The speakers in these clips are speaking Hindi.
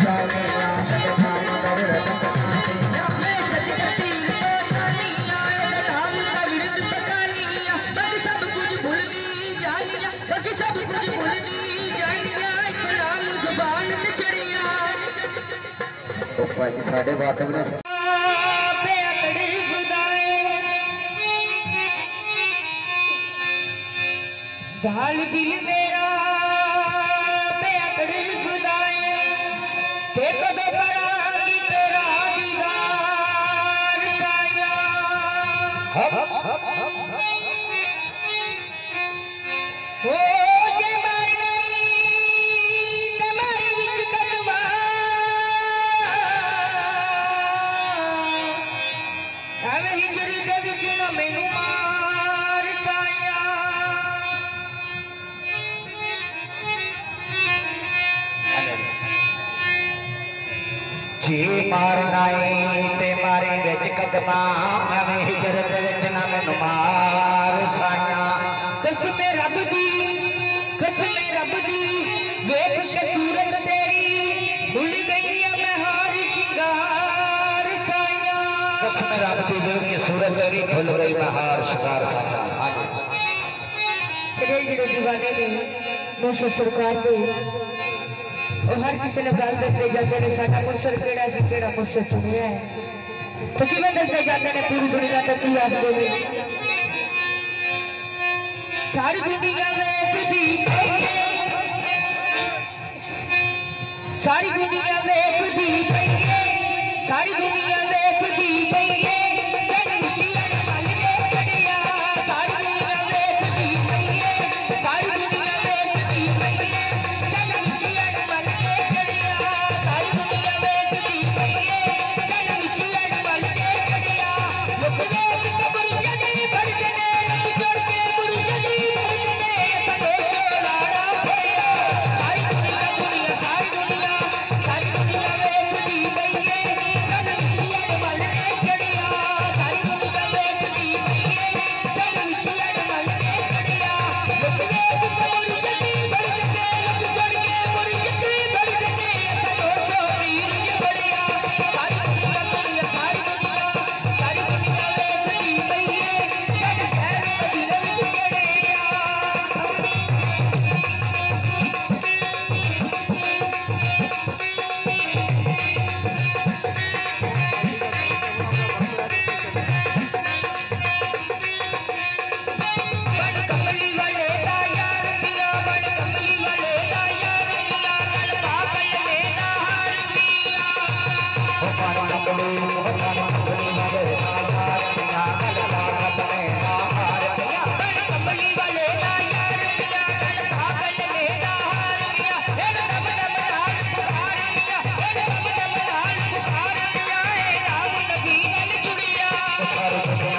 साढ़े वाकफ ने ढाल दिल मेरा बेअकड़ी खुदाए ते कदों करांगी तेरा दीदार साया ओ जे मर गई ते मारी विच कदमा एवें हिजरी दे विच ना मैनू मार साया जी मारना ते मारे बिच कदमा एवें हिजरत विच ना मैनू मार साया कसमे रब दी वेख के सूरत तेरी भुल गई मैं हार शिंगार साया कसम रब दी वेख के सूरत तेरी भुल गई मैं हार शिंगार साया जेड़े जेड़े दीवाने ने नौशा सरकार दे और हर किसी ने गल दसते जाते ने साडा मुर्शद केड़ा सी केड़ा मुर्शद सुनिया है तो किवें दसते जाते ने पूरी दुनिया तक की आखदे ने सारी दुनिया वेखदी सारी दुनिया वेखदी सारी दुनिया वेखदी जग विच अड़मल दे चढ़िया सारी दुनिया वेखदी सारी दुनिया वेखदी जग विच अड़मल दे चढ़िया सारी दुनिया वेखदी जग विच अड़मल दे चढ़िया लोक वेख के मुर्शद बढ़दे ने लोक जोड़ के मुर्शद बढ़दे ने संदेशो लाड़ा होया सारी दुनिया सारी दुनिया वेखदी जग विच अड़मल दे चढ़िया सारी दुनिया वेखदी जग विच अड़मल दे चढ़िया लोक वेख के मुर्शद बढ़दे ने लोक जोड़ के मुर्शद बढ़दे ने संदेशो पीर जी बढ़िया सारी दुनिया वेखदी जग शहर मदीने विच चढ़िया बन कमली वाले दा यार पिया बन कमली वाले दा यार पिया गल पागल मेरा हार पिया ओ पानी कमली वाले यार पिया गल पागल मेरा हार पिया बन कमली वाले दा यार पिया गल पागल मेरा हार पिया एन दम दम नाल पुकार पिया एन दम दम नाल पुकार पिया ए नाम नबी नाल जुड़िया सारी दुनिया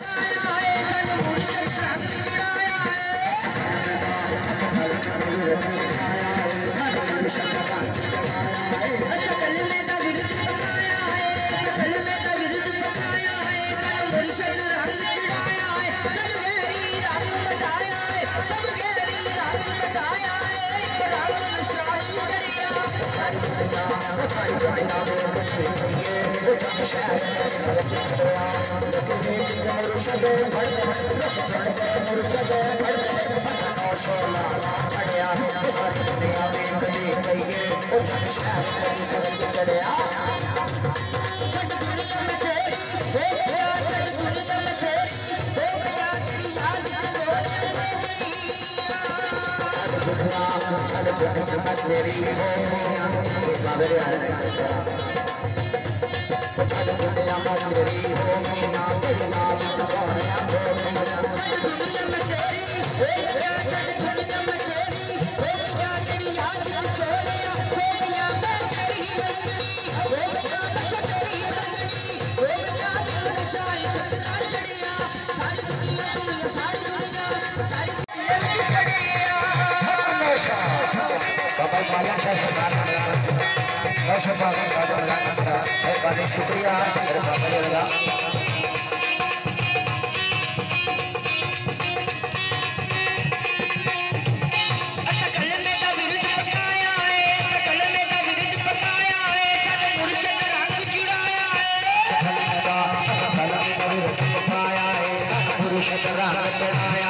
शुक्रिया सकल में दा विरुद्ध पकाया है सकल में दा विरुद्ध पकाया रंग चढ़ाए